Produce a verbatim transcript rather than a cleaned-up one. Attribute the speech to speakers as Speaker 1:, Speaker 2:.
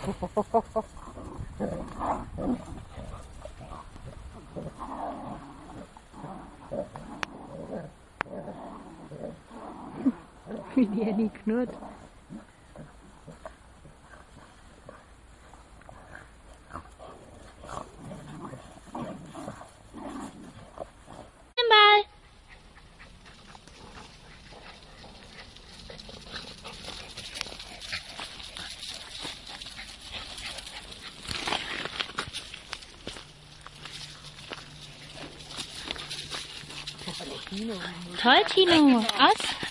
Speaker 1: Wie die Annie knurrt.
Speaker 2: Mal. Toll, Tino. Aus.